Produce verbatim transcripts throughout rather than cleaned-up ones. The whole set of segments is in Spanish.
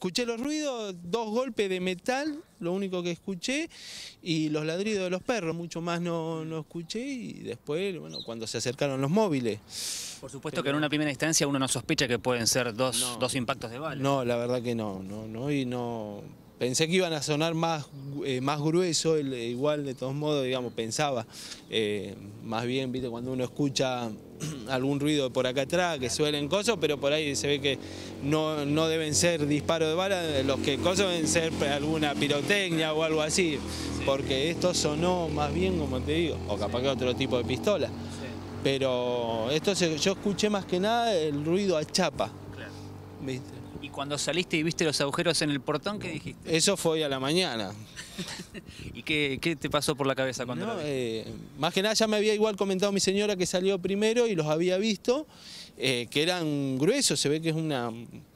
escuché los ruidos, dos golpes de metal, lo único que escuché, y los ladridos de los perros, mucho más no, no escuché, y después, bueno, cuando se acercaron los móviles. Por supuesto que en una primera instancia uno no sospecha que pueden ser dos, No. dos impactos de bala. No, la verdad que no, no, no, y no... Pensé que iban a sonar más, eh, más grueso, el, igual de todos modos, digamos, pensaba. Eh, más bien, viste, cuando uno escucha algún ruido por acá atrás, que suelen cosas, pero por ahí se ve que no, no deben ser disparos de bala, los que cosas deben ser alguna pirotecnia o algo así, porque esto sonó más bien, como te digo, o capaz que otro tipo de pistola. Pero esto se, yo escuché más que nada el ruido a chapa. Claro. ¿Viste? Y cuando saliste y viste los agujeros en el portón, ¿qué dijiste? Eso fue hoy a la mañana. ¿Y qué, qué te pasó por la cabeza cuando No, lo viste? eh, más que nada ya me había igual comentado mi señora que salió primero y los había visto, eh, que eran gruesos, se ve que es una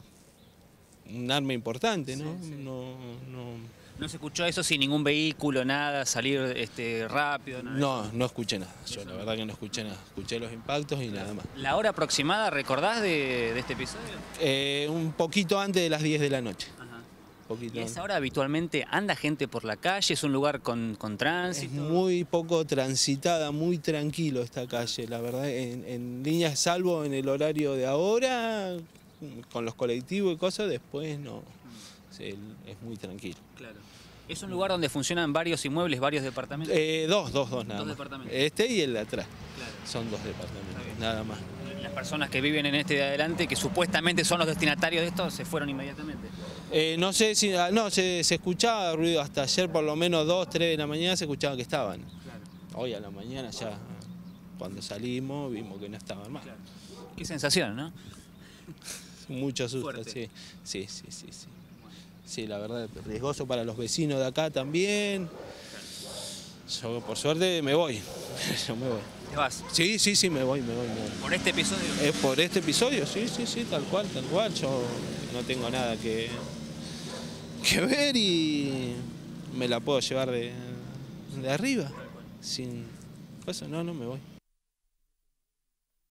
un arma importante, ¿no? Sí, sí. No, no, ¿No se escuchó eso sin ningún vehículo, nada, salir este, rápido? Nada no, no escuché nada, yo la verdad que no escuché nada, escuché los impactos y nada más. ¿La hora aproximada, recordás de, de este episodio? Eh, un poquito antes de las diez de la noche. Ajá. Poquito ¿Y a antes. esa hora habitualmente anda gente por la calle? ¿Es un lugar con, con Es tránsito? muy poco transitada, muy tranquilo esta calle, la verdad, en, en líneas salvo en el horario de ahora, con los colectivos y cosas, después no, sí, es muy tranquilo. Claro. ¿Es un lugar donde funcionan varios inmuebles, varios departamentos? Eh, dos, dos, dos nada Dos más. departamentos. Este y el de atrás, Claro. son dos departamentos, Está bien. nada más. Las personas que viven en este de adelante, que supuestamente son los destinatarios de esto, se fueron inmediatamente. Eh, no sé si, ah, no, se, se escuchaba ruido hasta ayer por lo menos dos, tres de la mañana se escuchaba que estaban. Claro. Hoy a la mañana ya, cuando salimos, vimos que no estaban más. Claro. Qué sensación, ¿no? Mucho susto, Fuerte. sí, sí, sí, sí, sí. Sí, la verdad, riesgoso para los vecinos de acá también. Yo por suerte me voy, yo me voy. ¿Te vas? Sí, sí, sí, me voy, me voy, me voy. ¿Por este episodio? Es por este episodio, sí, sí, sí, tal cual, tal cual. Yo no tengo nada que, que ver y me la puedo llevar de, de arriba. Sin cosa, no, no me voy.